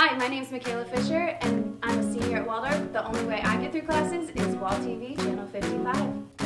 Hi, my name is Mikayla Fisher, and I'm a senior at Waldorf. The only way I get through classes is WalTV, channel 55.